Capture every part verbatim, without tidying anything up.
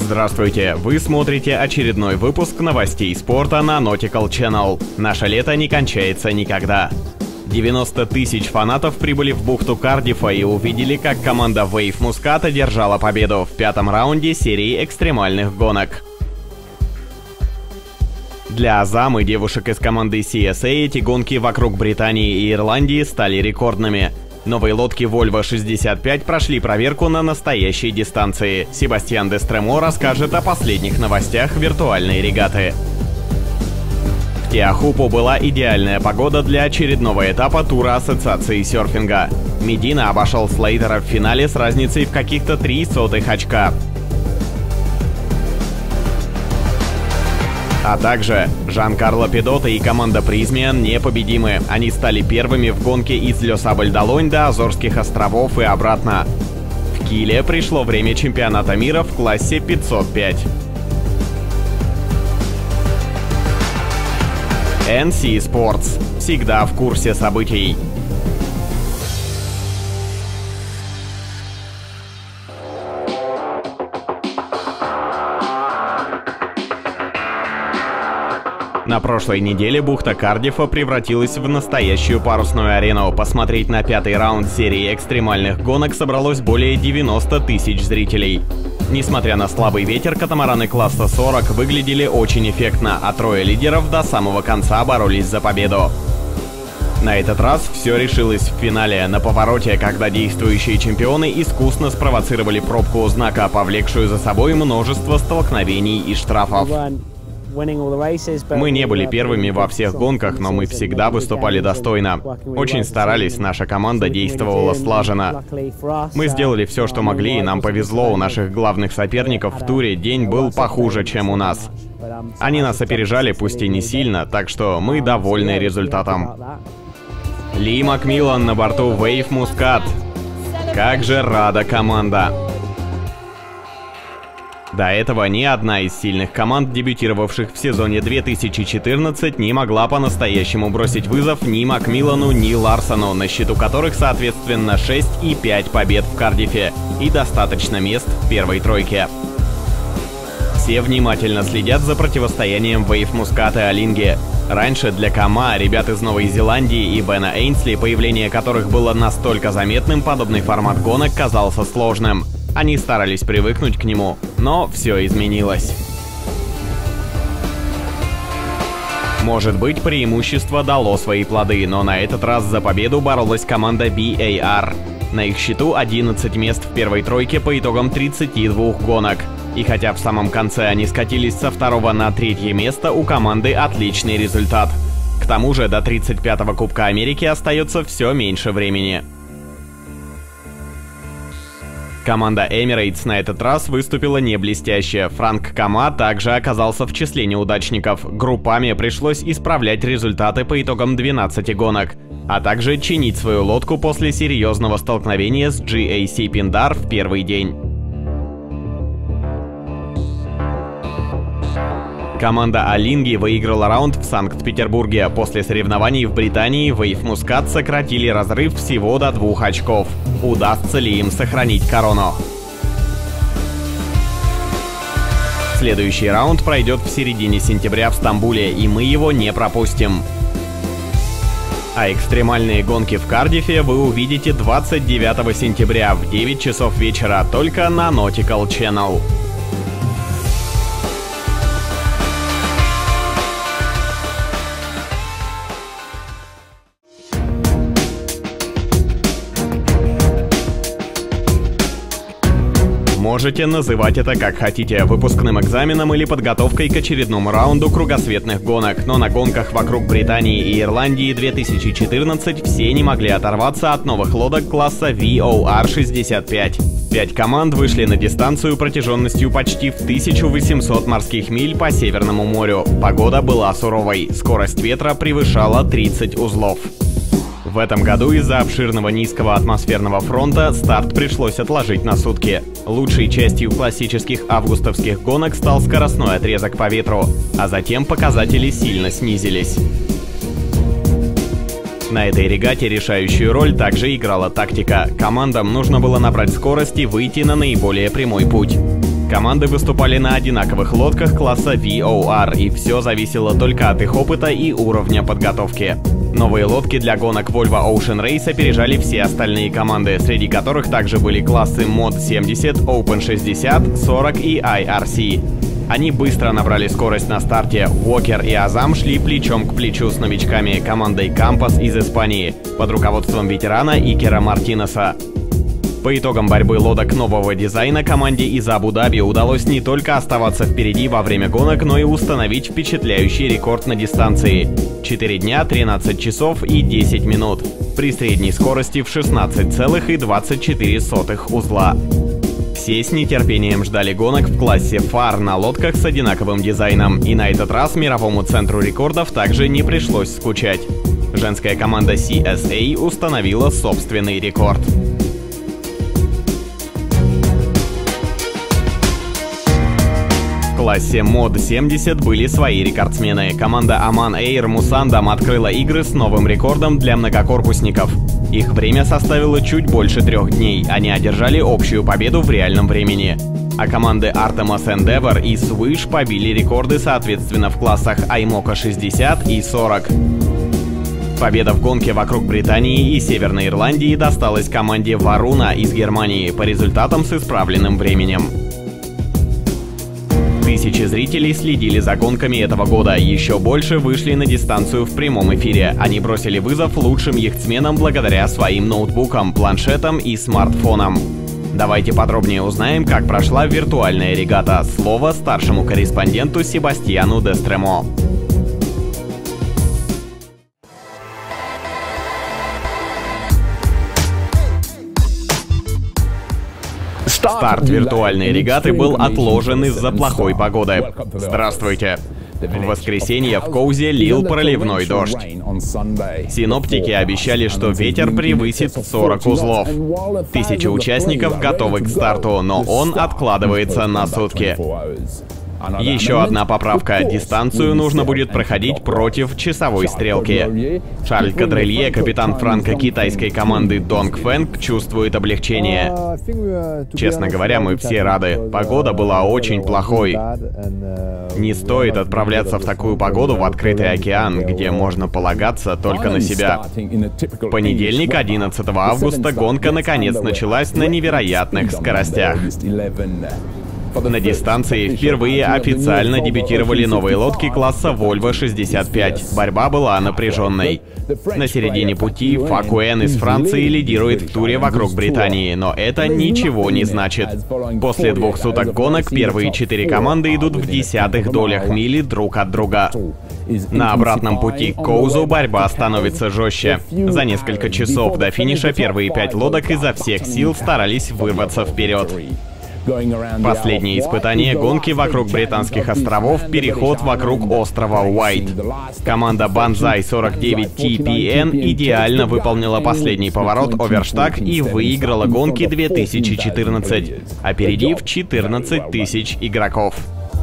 Здравствуйте! Вы смотрите очередной выпуск новостей спорта на Nautical Channel. Наше лето не кончается никогда. девяносто тысяч фанатов прибыли в бухту Кардиффа и увидели, как команда Wave Muscat одержала победу в пятом раунде серии экстремальных гонок. Для Азам и девушек из команды си эс эй эти гонки вокруг Британии и Ирландии стали рекордными. Новые лодки Volvo шестьдесят пять прошли проверку на настоящей дистанции. Себастьян Дестремо расскажет о последних новостях виртуальной регаты. В Теохупу была идеальная погода для очередного этапа тура Ассоциации серфинга. Медина обошел Слейтера в финале с разницей в каких-то три сотых очка. А также Жан-Карло Педотто и команда Призмиан непобедимы. Они стали первыми в гонке из Ле-Сабль-д'Олонь до Азорских островов и обратно. В Киле пришло время чемпионата мира в классе пятьсот пять. эн си Sports. Всегда в курсе событий. На прошлой неделе бухта Кардиффа превратилась в настоящую парусную арену. Посмотреть на пятый раунд серии экстремальных гонок собралось более девяноста тысяч зрителей. Несмотря на слабый ветер, катамараны класса сорок выглядели очень эффектно, а трое лидеров до самого конца боролись за победу. На этот раз все решилось в финале, на повороте, когда действующие чемпионы искусно спровоцировали пробку у знака, повлекшую за собой множество столкновений и штрафов. Мы не были первыми во всех гонках, но мы всегда выступали достойно. Очень старались, наша команда действовала слаженно. Мы сделали все, что могли, и нам повезло. У наших главных соперников в туре день был похуже, чем у нас. Они нас опережали, пусть и не сильно, так что мы довольны результатом. Ли Макмиллан на борту Wave Muscat. Как же рада команда! До этого ни одна из сильных команд, дебютировавших в сезоне две тысячи четырнадцать, не могла по-настоящему бросить вызов ни Макмиллану, ни Ларсону, на счету которых, соответственно, шесть и пять побед в Кардиффе и достаточно мест в первой тройке. Все внимательно следят за противостоянием Wave Muscat и Алинги. Раньше для Кама, ребят из Новой Зеландии и Бена Эйнсли, появление которых было настолько заметным, подобный формат гонок казался сложным. Они старались привыкнуть к нему, но все изменилось. Может быть, преимущество дало свои плоды, но на этот раз за победу боролась команда би эй ар. На их счету одиннадцать мест в первой тройке по итогам тридцати двух гонок. И хотя в самом конце они скатились со второго на третье место, у команды отличный результат. К тому же до тридцать пятого Кубка Америки остается все меньше времени. Команда Emirates на этот раз выступила не блестяще. Франк Кама также оказался в числе неудачников. Группами пришлось исправлять результаты по итогам двенадцати гонок, а также чинить свою лодку после серьезного столкновения с джи эй си Pindar в первый день. Команда Алинги выиграла раунд в Санкт-Петербурге. После соревнований в Британии Wave Muscat сократили разрыв всего до двух очков. Удастся ли им сохранить корону? Следующий раунд пройдет в середине сентября в Стамбуле, и мы его не пропустим. А экстремальные гонки в Кардиффе вы увидите двадцать девятого сентября в девять часов вечера только на Nautical Channel. Можете называть это как хотите, выпускным экзаменом или подготовкой к очередному раунду кругосветных гонок, но на гонках вокруг Британии и Ирландии две тысячи четырнадцать все не могли оторваться от новых лодок класса ви о ар шестьдесят пять. Пять команд вышли на дистанцию протяженностью почти в тысячу восемьсот морских миль по Северному морю. Погода была суровой, скорость ветра превышала тридцать узлов. В этом году из-за обширного низкого атмосферного фронта старт пришлось отложить на сутки. Лучшей частью классических августовских гонок стал скоростной отрезок по ветру, а затем показатели сильно снизились. На этой регате решающую роль также играла тактика. Командам нужно было набрать скорость и выйти на наиболее прямой путь. Команды выступали на одинаковых лодках класса ви о ар, и все зависело только от их опыта и уровня подготовки. Новые лодки для гонок Volvo Ocean Race опережали все остальные команды, среди которых также были классы мод семьдесят, Open шестьдесят, сорок и ай ар си. Они быстро набрали скорость на старте. Уокер и Азам шли плечом к плечу с новичками командой Campos из Испании под руководством ветерана Икера Мартинеса. По итогам борьбы лодок нового дизайна команде из Абу-Даби удалось не только оставаться впереди во время гонок, но и установить впечатляющий рекорд на дистанции — четыре дня, тринадцать часов и десять минут при средней скорости в шестнадцать целых двадцать четыре сотых узла. Все с нетерпением ждали гонок в классе фар на лодках с одинаковым дизайном, и на этот раз мировому центру рекордов также не пришлось скучать. Женская команда си эс эй установила собственный рекорд. В классе мод семьдесят были свои рекордсмены. Команда Aman Air Musandam открыла игры с новым рекордом для многокорпусников. Их время составило чуть больше трех дней. Они одержали общую победу в реальном времени. А команды Artemis Endeavour и Swish побили рекорды соответственно в классах Аймока шестьдесят и сорок. Победа в гонке вокруг Британии и Северной Ирландии досталась команде Варуна из Германии по результатам с исправленным временем. Тысячи зрителей следили за гонками этого года, еще больше вышли на дистанцию в прямом эфире. Они бросили вызов лучшим яхтсменам благодаря своим ноутбукам, планшетам и смартфонам. Давайте подробнее узнаем, как прошла виртуальная регата. Слово старшему корреспонденту Себастьяну Дестремо. Старт виртуальной регаты был отложен из-за плохой погоды. Здравствуйте! В воскресенье в Коузе лил проливной дождь. Синоптики обещали, что ветер превысит сорок узлов. Тысячи участников готовы к старту, но он откладывается на сутки. Еще одна поправка. Дистанцию нужно будет проходить против часовой стрелки. Шарль Кадрелье, капитан франко-китайской команды Dongfeng, чувствует облегчение. Честно говоря, мы все рады. Погода была очень плохой. Не стоит отправляться в такую погоду в открытый океан, где можно полагаться только на себя. В понедельник, одиннадцатого августа, гонка наконец началась на невероятных скоростях. На дистанции впервые официально дебютировали новые лодки класса Volvo шестьдесят пять. Борьба была напряженной. На середине пути Факуэн из Франции лидирует в туре вокруг Британии, но это ничего не значит. После двух суток гонок первые четыре команды идут в десятых долях мили друг от друга. На обратном пути к Коузу борьба становится жестче. За несколько часов до финиша первые пять лодок изо всех сил старались вырваться вперед. Последнее испытание гонки вокруг Британских островов — переход вокруг острова Уайт. Команда Banzai сорок девять ти пи эн идеально выполнила последний поворот оверштаг и выиграла гонки две тысячи четырнадцать, опередив четырнадцать тысяч игроков.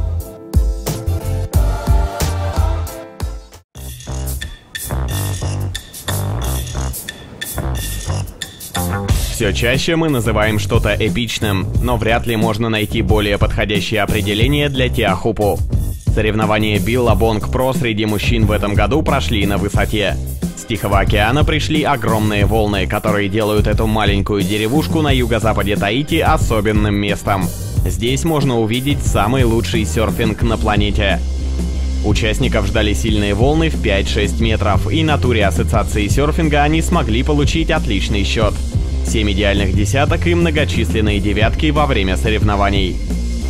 Все чаще мы называем что-то эпичным, но вряд ли можно найти более подходящее определение для Теохупу. Соревнования Billabong Pro среди мужчин в этом году прошли на высоте. С Тихого океана пришли огромные волны, которые делают эту маленькую деревушку на юго-западе Таити особенным местом. Здесь можно увидеть самый лучший серфинг на планете. Участников ждали сильные волны в пять-шесть метров, и на туре Ассоциации серфинга они смогли получить отличный счет. семь идеальных десяток и многочисленные девятки во время соревнований.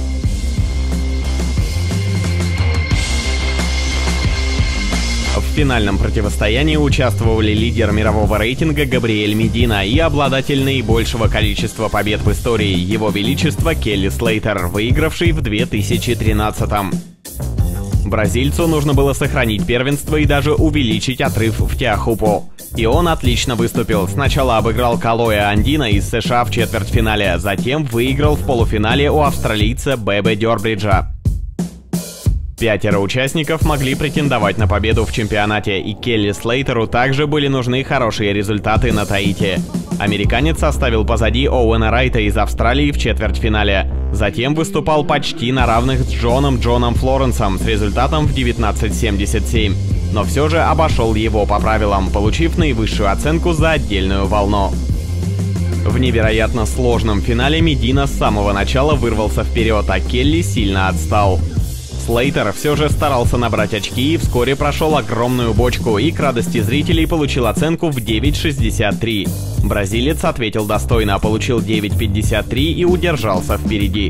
В финальном противостоянии участвовали лидер мирового рейтинга Габриэль Медина и обладатель наибольшего количества побед в истории, Его Величество Келли Слейтер, выигравший в две тысячи тринадцатом. Бразильцу нужно было сохранить первенство и даже увеличить отрыв в Теохупу. И он отлично выступил. Сначала обыграл Калоя Андина из США в четвертьфинале, затем выиграл в полуфинале у австралийца Бебе Дёрбриджа. Пятеро участников могли претендовать на победу в чемпионате, и Келли Слейтеру также были нужны хорошие результаты на Таити. Американец оставил позади Оуэна Райта из Австралии в четвертьфинале. Затем выступал почти на равных с Джоном Джоном Флоренсом с результатом в девятнадцать семьдесят семь. Но все же обошел его по правилам, получив наивысшую оценку за отдельную волну. В невероятно сложном финале Медина с самого начала вырвался вперед, а Келли сильно отстал. Слейтер все же старался набрать очки и вскоре прошел огромную бочку и к радости зрителей получил оценку в девять шестьдесят три. Бразилец ответил достойно, получил девять пятьдесят три и удержался впереди.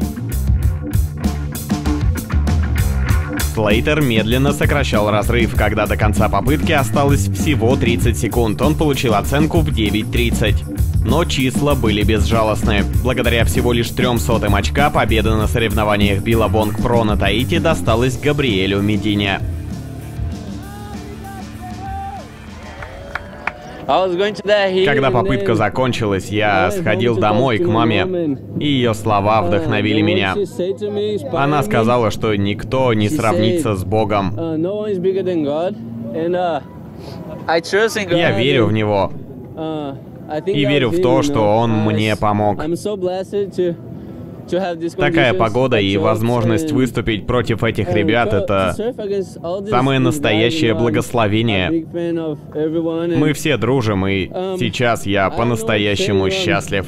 Слейтер медленно сокращал разрыв, когда до конца попытки осталось всего тридцать секунд, он получил оценку в девять тридцать. Но числа были безжалостны. Благодаря всего лишь трёмсотым очка победа на соревнованиях Billabong Pro на Таити досталась Габриэлю Медине. Когда попытка закончилась, я сходил домой к маме, и ее слова вдохновили меня. Она сказала, что никто не сравнится с Богом. Я верю в Него. И верю в то, что Он мне помог. Такая погода и возможность выступить против этих ребят — это самое настоящее благословение. Мы все дружим, и сейчас я по-настоящему счастлив.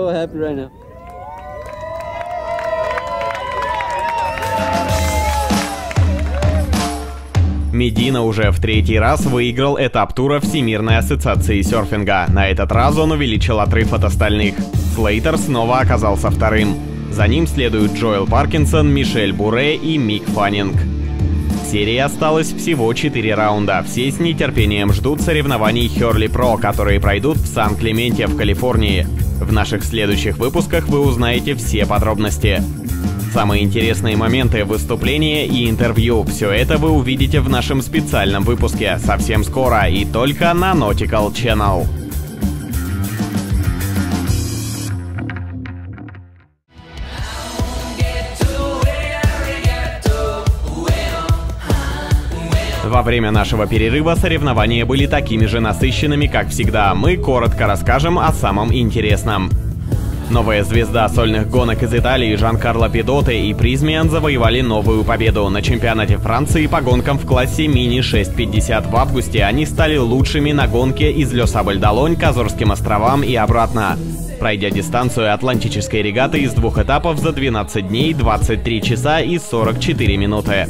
Медина уже в третий раз выиграл этап тура Всемирной ассоциации серфинга. На этот раз он увеличил отрыв от остальных. Слейтер снова оказался вторым. За ним следуют Джоэл Паркинсон, Мишель Буре и Мик Фаннинг. В серии осталось всего четыре раунда. Все с нетерпением ждут соревнований Херли Про, которые пройдут в Сан-Клементе в Калифорнии. В наших следующих выпусках вы узнаете все подробности. Самые интересные моменты, выступления и интервью — все это вы увидите в нашем специальном выпуске совсем скоро и только на Nautical Channel. Во время нашего перерыва соревнования были такими же насыщенными, как всегда. Мы коротко расскажем о самом интересном. Новая звезда сольных гонок из Италии Жан-Карло Педотте и Призмиан завоевали новую победу. На чемпионате Франции по гонкам в классе мини шесть пятьдесят в августе они стали лучшими на гонке из Ле-Сабль-d'Олонь к Азорским островам и обратно, пройдя дистанцию атлантической регаты из двух этапов за двенадцать дней, двадцать три часа и сорок четыре минуты.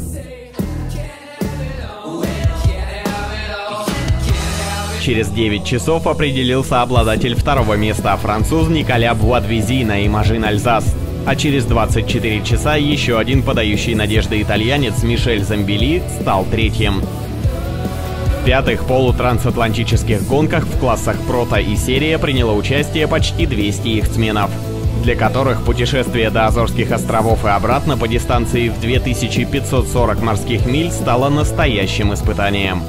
Через девять часов определился обладатель второго места, француз Николя Буадвизи на Имажин Альзас. А через двадцать четыре часа еще один подающий надежды итальянец Мишель Замбили стал третьим. В пятых полутрансатлантических гонках в классах Прото и Серия приняло участие почти двести яхтсменов, для которых путешествие до Азорских островов и обратно по дистанции в две тысячи пятьсот сорок морских миль стало настоящим испытанием.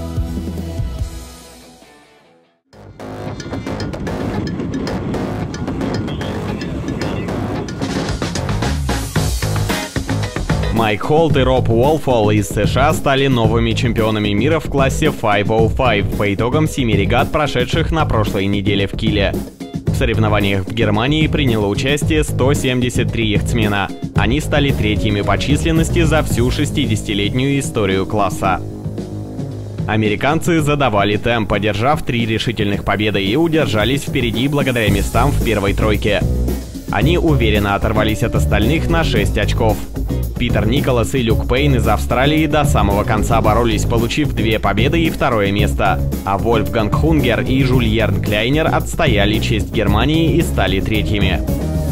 Майк Холт и Роб Уолфолл из США стали новыми чемпионами мира в классе пятьсот пять по итогам семи регат, прошедших на прошлой неделе в Киле. В соревнованиях в Германии приняло участие сто семьдесят три яхтсмена. Они стали третьими по численности за всю шестидесятилетнюю историю класса. Американцы задавали темп, одержав три решительных победы и удержались впереди благодаря местам в первой тройке. Они уверенно оторвались от остальных на шесть очков. Питер Николас и Люк Пейн из Австралии до самого конца боролись, получив две победы и второе место, а Вольфганг Хунгер и Жульерн Кляйнер отстояли честь Германии и стали третьими.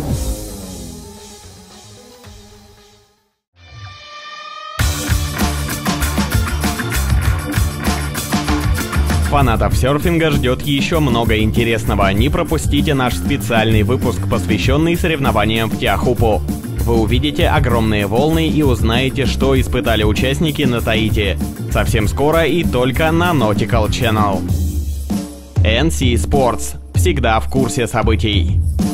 Фанатов серфинга ждет еще много интересного. Не пропустите наш специальный выпуск, посвященный соревнованиям в Теохупу. Вы увидите огромные волны и узнаете, что испытали участники на Таити. Совсем скоро и только на Nautical Channel. эн си Sports. Всегда в курсе событий.